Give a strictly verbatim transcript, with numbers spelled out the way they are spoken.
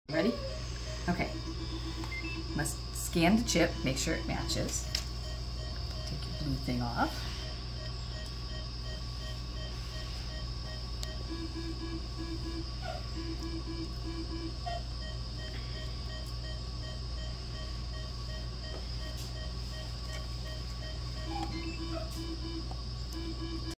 Ready? Okay. Must scan the chip, make sure it matches. Take your blue thing off.